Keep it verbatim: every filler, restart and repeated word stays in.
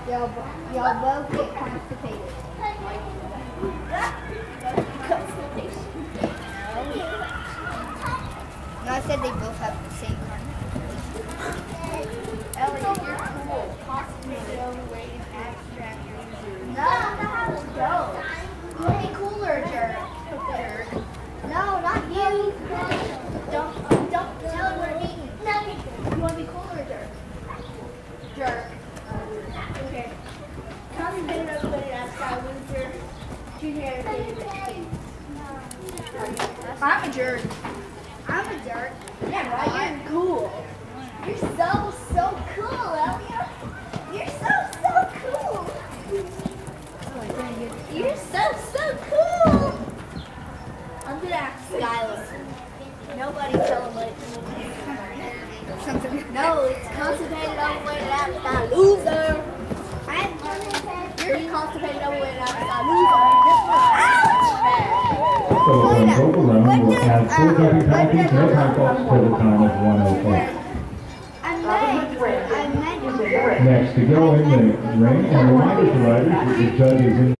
Y'all both get constipated. Constipation. No, I said they both have the same kind. Elliot, you're cool. Constipated, overweight, and abstract injury. No, that's not how it goes. You want to be cooler, jerk. Jerk. No, not you. Don't, don't tell her what I mean. You want to be cooler, jerk. Jerk. Okay. Constipated, overweight, abstract loser. Junior educated. I'm a jerk. I'm a jerk. Yeah, right. You're cool. You're so, so cool, Elliot. You're so, so cool. You're so, so cool. I'm gonna ask Skylar. Nobody tell him what Something. No, it's constipated, overweight, and abstract loser. I'm You're constipated, overweight, and abstract loser. So on vocal round, we'll add four jumping penalties, no time faults, total time of one oh eight. I meant, I meant. Next, to go in the ring, and reminder to riders that the judge is in